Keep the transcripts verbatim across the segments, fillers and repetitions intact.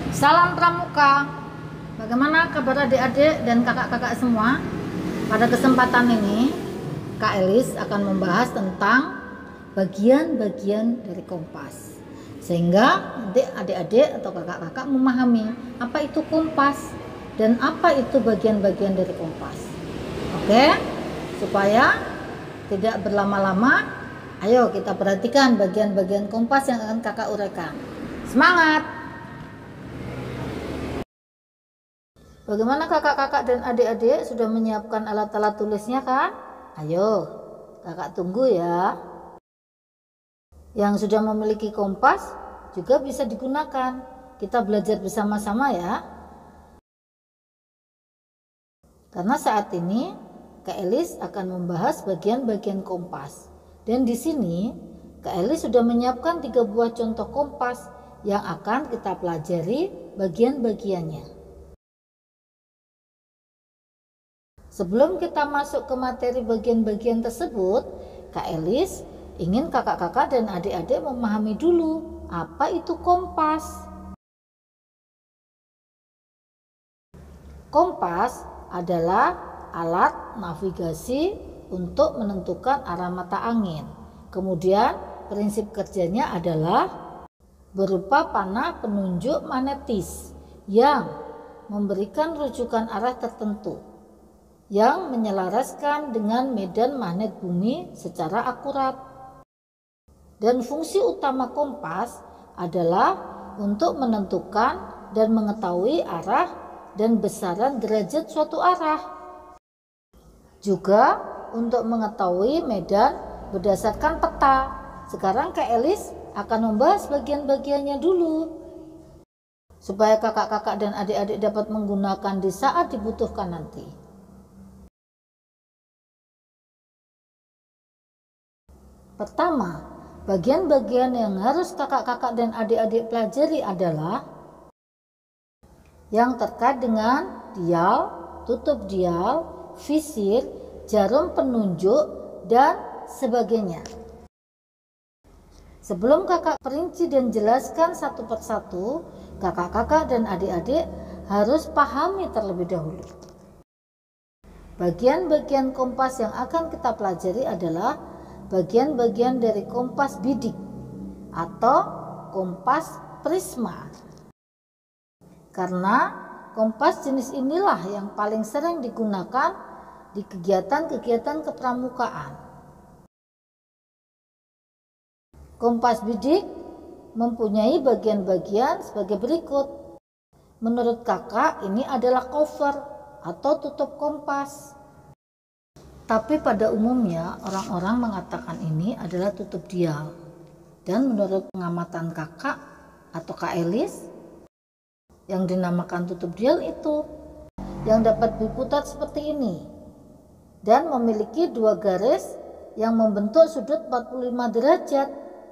Salam Pramuka. Bagaimana kabar adik-adik dan kakak-kakak semua? Pada kesempatan ini Kak Elis akan membahas tentang bagian-bagian dari kompas, sehingga nanti adik-adik atau kakak-kakak memahami apa itu kompas dan apa itu bagian-bagian dari kompas. Oke, supaya tidak berlama-lama, ayo kita perhatikan bagian-bagian kompas yang akan kakak uraikan. Semangat! Bagaimana kakak-kakak dan adik-adik sudah menyiapkan alat-alat tulisnya kan? Ayo, kakak tunggu ya. Yang sudah memiliki kompas juga bisa digunakan. Kita belajar bersama-sama ya. Karena saat ini Kak Elis akan membahas bagian-bagian kompas. Dan di sini Kak Elis sudah menyiapkan tiga buah contoh kompas yang akan kita pelajari bagian-bagiannya. Sebelum kita masuk ke materi bagian-bagian tersebut, Kak Elis ingin kakak-kakak dan adik-adik memahami dulu apa itu kompas. Kompas adalah alat navigasi untuk menentukan arah mata angin. Kemudian prinsip kerjanya adalah berupa panah penunjuk magnetis yang memberikan rujukan arah tertentu yang menyelaraskan dengan medan magnet bumi secara akurat. Dan fungsi utama kompas adalah untuk menentukan dan mengetahui arah dan besaran derajat suatu arah. Juga untuk mengetahui medan berdasarkan peta. Sekarang Kak Elis akan membahas bagian-bagiannya dulu, supaya kakak-kakak dan adik-adik dapat menggunakan di saat dibutuhkan nanti. Pertama, bagian-bagian yang harus kakak-kakak dan adik-adik pelajari adalah yang terkait dengan dial, tutup dial, visir, jarum penunjuk, dan sebagainya. Sebelum kakak perinci dan jelaskan satu persatu, kakak-kakak dan adik-adik harus pahami terlebih dahulu. Bagian-bagian kompas yang akan kita pelajari adalah bagian-bagian dari kompas bidik atau kompas prisma. Karena kompas jenis inilah yang paling sering digunakan di kegiatan-kegiatan kepramukaan. Kompas bidik mempunyai bagian-bagian sebagai berikut. Menurut kakak, ini adalah cover atau tutup kompas. Tapi pada umumnya orang-orang mengatakan ini adalah tutup dial. Dan menurut pengamatan kakak atau Kak Elis, yang dinamakan tutup dial itu yang dapat diputar seperti ini dan memiliki dua garis yang membentuk sudut empat puluh lima derajat.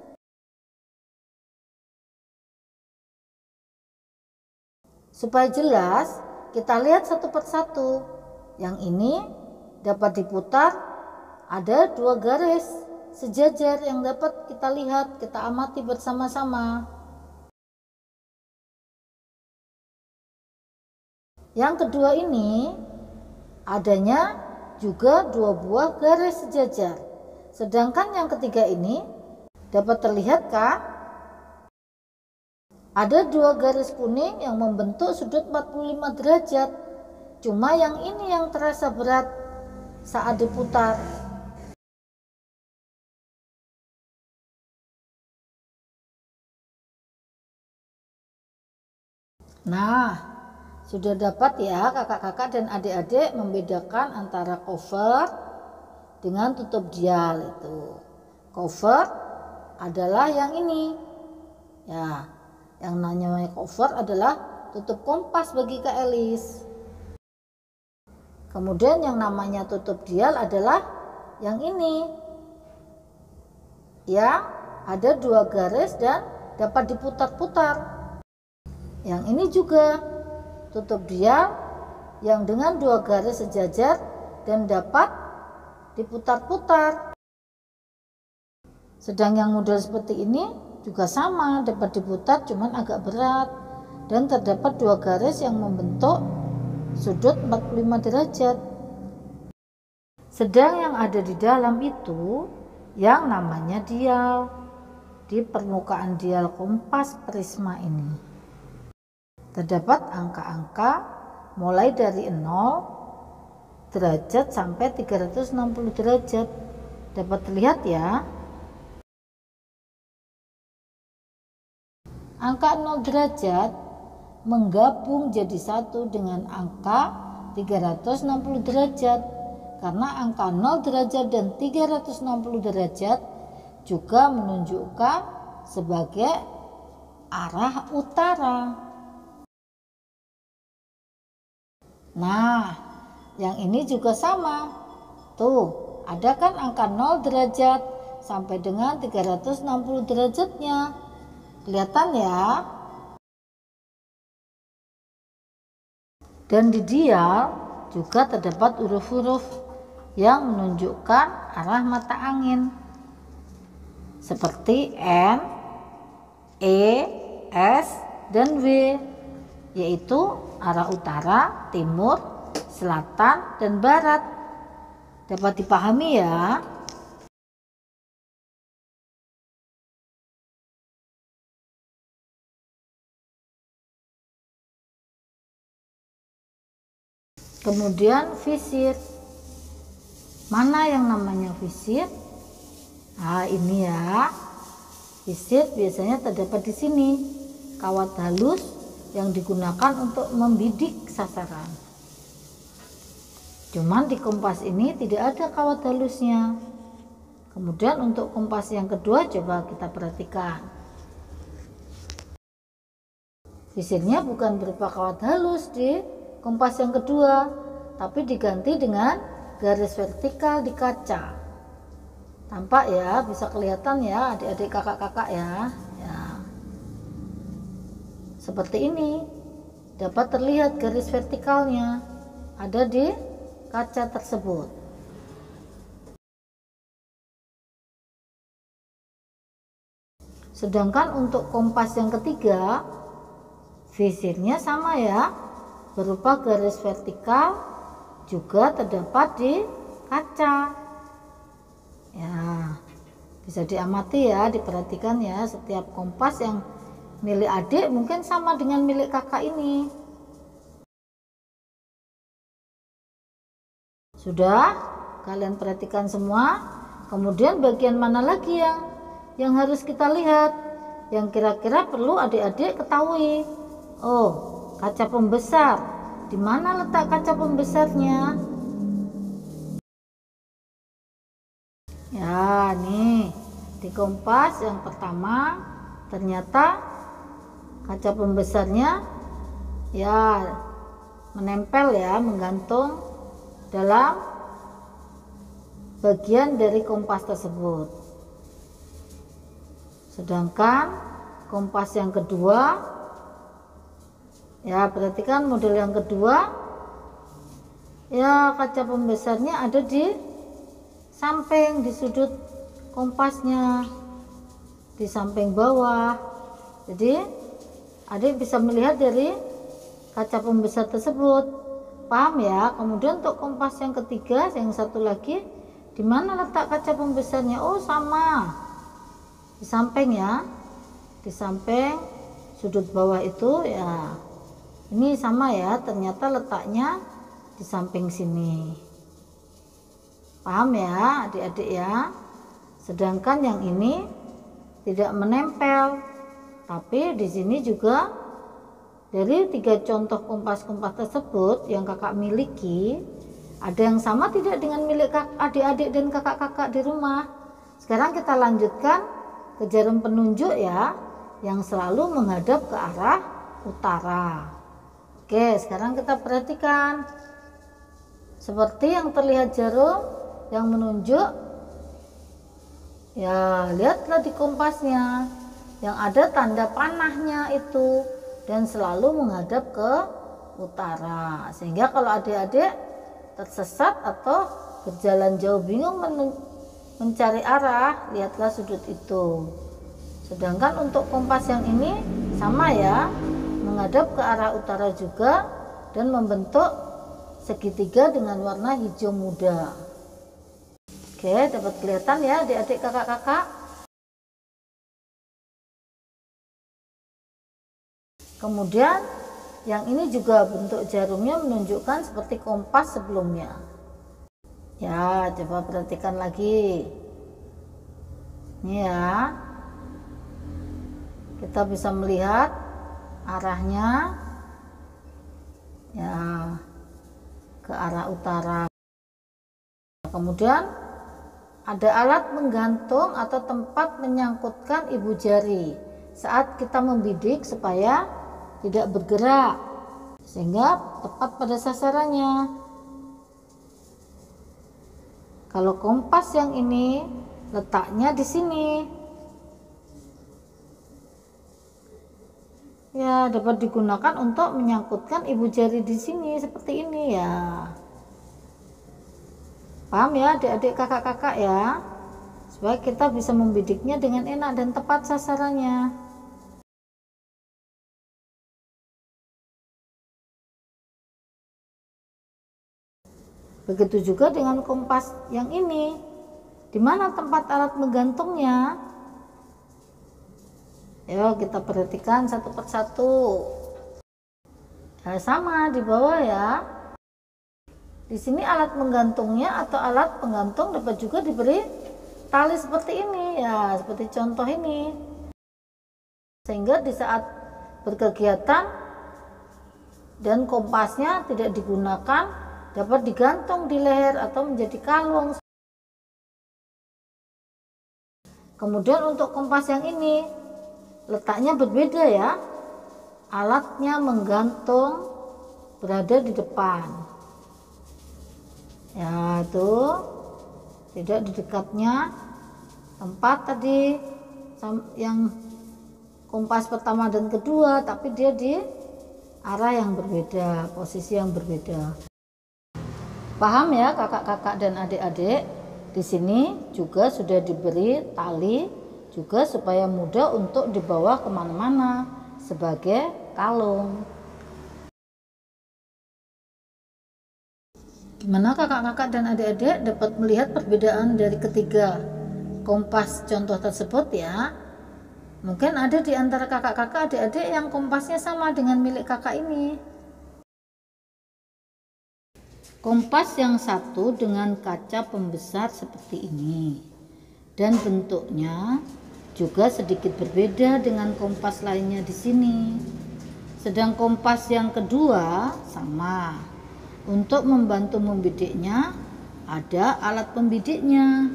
Supaya jelas, kita lihat satu persatu. Yang ini dapat diputar, ada dua garis sejajar yang dapat kita lihat, kita amati bersama-sama. Yang kedua ini adanya juga dua buah garis sejajar. Sedangkan yang ketiga ini dapat terlihat kan? Ada dua garis kuning yang membentuk sudut empat puluh lima derajat. Cuma yang ini yang terasa berat saat diputar. Nah, sudah dapat ya kakak-kakak dan adik-adik membedakan antara cover dengan tutup dial itu. Cover adalah yang ini. Ya, yang namanya cover adalah tutup kompas bagi Kak Elis. Kemudian yang namanya tutup dial adalah yang ini. Ya, ada dua garis dan dapat diputar-putar. Yang ini juga tutup dial yang dengan dua garis sejajar dan dapat diputar-putar. Sedang yang model seperti ini juga sama, dapat diputar cuman agak berat. dan terdapat dua garis yang membentuk sudut empat puluh lima derajat. Sedang yang ada di dalam itu yang namanya dial di permukaan dial kompas prisma ini. Terdapat angka-angka mulai dari nol derajat sampai tiga ratus enam puluh derajat. Dapat terlihat ya. Angka nol derajat menggabung jadi satu dengan angka tiga ratus enam puluh derajat, karena angka nol derajat dan tiga ratus enam puluh derajat juga menunjukkan sebagai arah utara. Nah, yang ini juga sama. Tuh, ada kan angka nol derajat sampai dengan tiga ratus enam puluh derajatnya. Kelihatan ya? Dan di dial juga terdapat huruf-huruf yang menunjukkan arah mata angin. Seperti N, E, S, dan W, yaitu arah utara, timur, selatan, dan barat. Dapat dipahami ya? Kemudian visir. Mana yang namanya visir? Nah, ini ya. Visir biasanya terdapat di sini. Kawat halus yang digunakan untuk membidik sasaran. Cuman di kompas ini tidak ada kawat halusnya. Kemudian untuk kompas yang kedua coba kita perhatikan. Visirnya bukan berupa kawat halus di kompas yang kedua, tapi diganti dengan garis vertikal di kaca. Tampak ya, bisa kelihatan ya adik-adik kakak-kakak ya. Ya. Seperti ini. Dapat terlihat garis vertikalnya ada di kaca tersebut. Sedangkan untuk kompas yang ketiga, visirnya sama ya, berupa garis vertikal, juga terdapat di kaca. Ya, bisa diamati ya, diperhatikan ya, setiap kompas yang milik adik mungkin sama dengan milik kakak ini. Sudah kalian perhatikan semua. Kemudian bagian mana lagi yang yang harus kita lihat, yang kira-kira perlu adik-adik ketahui? Oh, kaca pembesar. Di mana letak kaca pembesarnya? Ya, nih di kompas yang pertama ternyata kaca pembesarnya ya menempel ya, menggantung dalam bagian dari kompas tersebut. Sedangkan kompas yang kedua, ya perhatikan model yang kedua, ya kaca pembesarnya ada di samping, di sudut kompasnya, di samping bawah. Jadi adik bisa melihat dari kaca pembesar tersebut. Paham ya? Kemudian untuk kompas yang ketiga, yang satu lagi, di mana letak kaca pembesarnya? Oh, sama. Di samping ya. Di samping sudut bawah itu ya. Ini sama ya, ternyata letaknya di samping sini. Paham ya, adik-adik ya? Sedangkan yang ini tidak menempel. Tapi di sini juga dari tiga contoh kompas-kompas tersebut yang kakak miliki, ada yang sama tidak dengan milik adik-adik dan kakak-kakak di rumah. Sekarang kita lanjutkan ke jarum penunjuk ya, yang selalu menghadap ke arah utara. Oke, sekarang kita perhatikan. Seperti yang terlihat jarum yang menunjuk, ya lihatlah di kompasnya yang ada tanda panahnya itu dan selalu menghadap ke utara, sehingga kalau adik-adik tersesat atau berjalan jauh bingung mencari arah, lihatlah sudut itu. Sedangkan untuk kompas yang ini sama ya, menghadap menghadap ke arah utara juga dan membentuk segitiga dengan warna hijau muda. Oke, dapat kelihatan ya adik-adik kakak-kakak. Kemudian yang ini juga bentuk jarumnya menunjukkan seperti kompas sebelumnya. Ya, coba perhatikan lagi. Ini ya. Kita bisa melihat arahnya ya ke arah utara. Kemudian ada alat menggantung atau tempat menyangkutkan ibu jari saat kita membidik supaya tidak bergerak sehingga tepat pada sasarannya. Kalau kompas yang ini letaknya di sini, ya dapat digunakan untuk menyangkutkan ibu jari di sini seperti ini ya. Paham ya adik-adik kakak-kakak ya, supaya kita bisa membidiknya dengan enak dan tepat sasarannya. Begitu juga dengan kompas yang ini. Di mana tempat alat menggantungnya? Yuk kita perhatikan satu persatu. Ya, sama di bawah ya. Di sini alat menggantungnya atau alat penggantung dapat juga diberi tali seperti ini ya, seperti contoh ini. Sehingga di saat berkegiatan dan kompasnya tidak digunakan, dapat digantung di leher atau menjadi kalung. Kemudian untuk kompas yang ini letaknya berbeda ya. Alatnya menggantung berada di depan. Ya, itu tidak di dekatnya tempat tadi yang kompas pertama dan kedua, tapi dia di arah yang berbeda, posisi yang berbeda. Paham ya kakak-kakak dan adik-adik? Di sini juga sudah diberi tali juga supaya mudah untuk dibawa kemana-mana sebagai kalung. Gimana kakak-kakak dan adik-adik dapat melihat perbedaan dari ketiga kompas contoh tersebut ya? Mungkin ada di antara kakak-kakak adik-adik yang kompasnya sama dengan milik kakak ini. Kompas yang satu dengan kaca pembesar seperti ini, dan bentuknya juga sedikit berbeda dengan kompas lainnya di sini. Sedang kompas yang kedua sama. Untuk membantu membidiknya, ada alat pembidiknya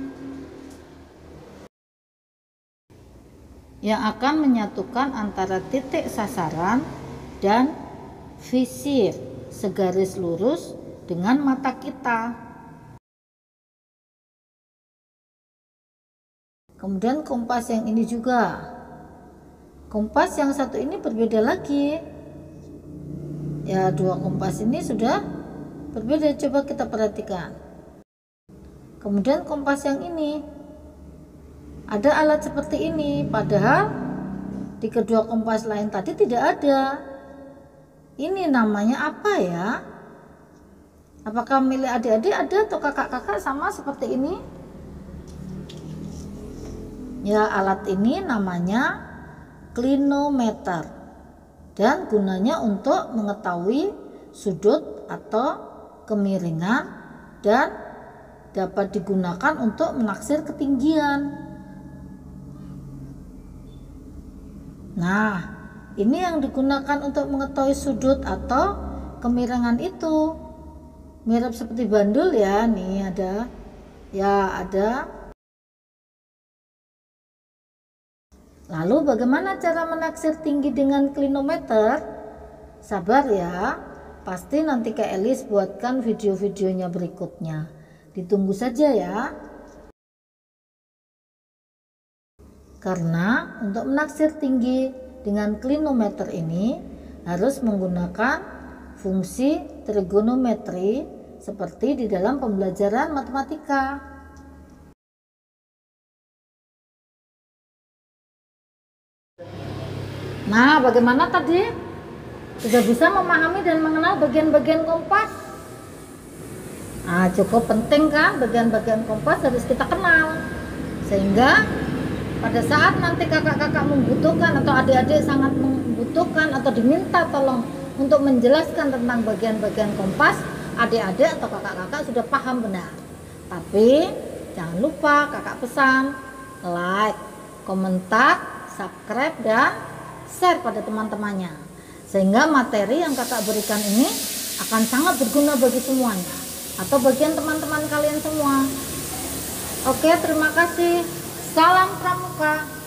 yang akan menyatukan antara titik sasaran dan visir segaris lurus dengan mata kita. Kemudian kompas yang ini juga. Kompas yang satu ini berbeda lagi. Ya, dua kompas ini sudah berbeda, coba kita perhatikan. Kemudian kompas yang ini ada alat seperti ini, padahal di kedua kompas lain tadi tidak ada. Ini namanya apa ya? Apakah milik adik-adik ada atau kakak-kakak sama seperti ini? Ya, alat ini namanya klinometer dan gunanya untuk mengetahui sudut atau kemiringan dan dapat digunakan untuk menaksir ketinggian. Nah, ini yang digunakan untuk mengetahui sudut atau kemiringan itu. Mirip seperti bandul ya, nih ada. Ya, ada. Lalu bagaimana cara menaksir tinggi dengan klinometer? Sabar ya. Pasti nanti Kak Elis buatkan video-videonya berikutnya. Ditunggu saja ya. Karena untuk menaksir tinggi dengan klinometer ini harus menggunakan fungsi trigonometri seperti di dalam pembelajaran matematika. Nah, bagaimana tadi? Sudah bisa memahami dan mengenal bagian-bagian kompas? Nah, cukup penting kan, bagian-bagian kompas harus kita kenal. Sehingga pada saat nanti kakak-kakak membutuhkan atau adik-adik sangat membutuhkan atau diminta tolong untuk menjelaskan tentang bagian-bagian kompas, adik-adik atau kakak-kakak sudah paham benar. Tapi jangan lupa kakak pesan like, komentar, subscribe, dan share pada teman-temannya. Sehingga materi yang kakak berikan ini akan sangat berguna bagi semuanya atau bagian teman-teman kalian semua. Oke, terima kasih. Salam Pramuka.